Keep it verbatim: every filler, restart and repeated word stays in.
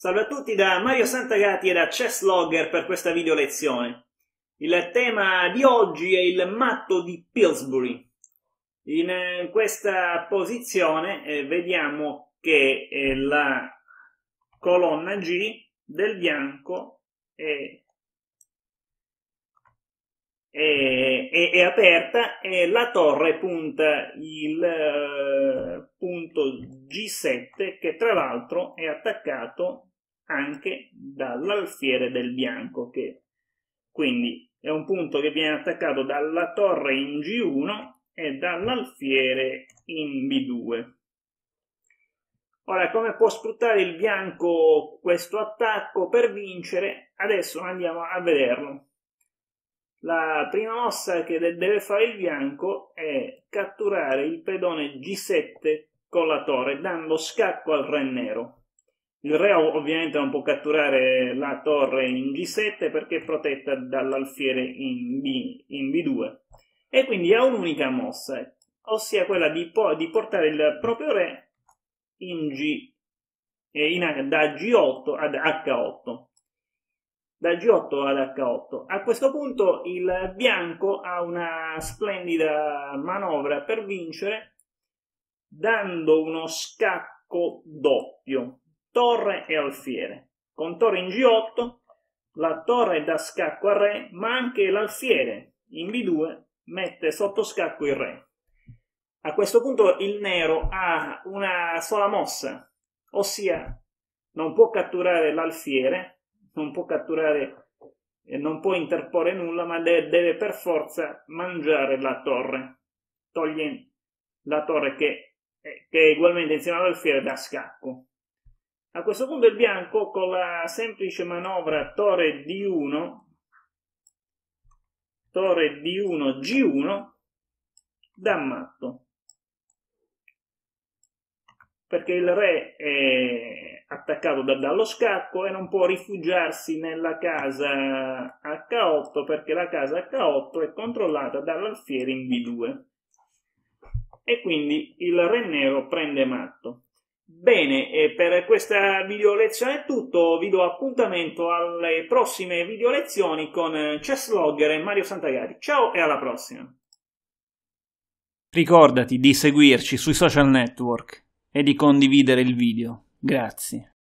Salve a tutti da Mario Santagati e da Chesslogger per questa video lezione. Il tema di oggi è il matto di Pillsbury. In questa posizione eh, vediamo che eh, la colonna G del bianco è, è, è, è aperta e la torre punta il eh, punto G sette, che tra l'altro è attaccato anche dall'alfiere del bianco, che quindi è un punto che viene attaccato dalla torre in G uno e dall'alfiere in B due. Ora, come può sfruttare il bianco questo attacco per vincere? Adesso andiamo a vederlo. La prima mossa che deve fare il bianco è catturare il pedone G sette con la torre, dando scacco al re nero. Il re ovviamente non può catturare la torre in G sette perché è protetta dall'alfiere in, in B due. E quindi ha un'unica mossa, ossia quella di, po di portare il proprio re in G, in, da G otto ad H otto. Da G otto ad H otto. A questo punto il bianco ha una splendida manovra per vincere, dando uno scacco doppio, torre e alfiere. Con torre in G otto, la torre dà scacco al re, ma anche l'alfiere in B due mette sotto scacco il re. A questo punto il nero ha una sola mossa, ossia non può catturare l'alfiere, non può catturare, non può interporre nulla, ma deve, deve per forza mangiare la torre. Toglie la torre che, che è ugualmente insieme all'alfiere da scacco. A questo punto il bianco, con la semplice manovra torre D uno, torre D uno G uno, dà matto, perché il re è attaccato da, dallo scacco e non può rifugiarsi nella casa H otto, perché la casa H otto è controllata dall'alfiere in B due e quindi il re nero prende matto. Bene, e per questa video lezione è tutto. Vi do appuntamento alle prossime video lezioni con Chesslogger e Mario Santagati. Ciao e alla prossima! Ricordati di seguirci sui social network e di condividere il video. Grazie.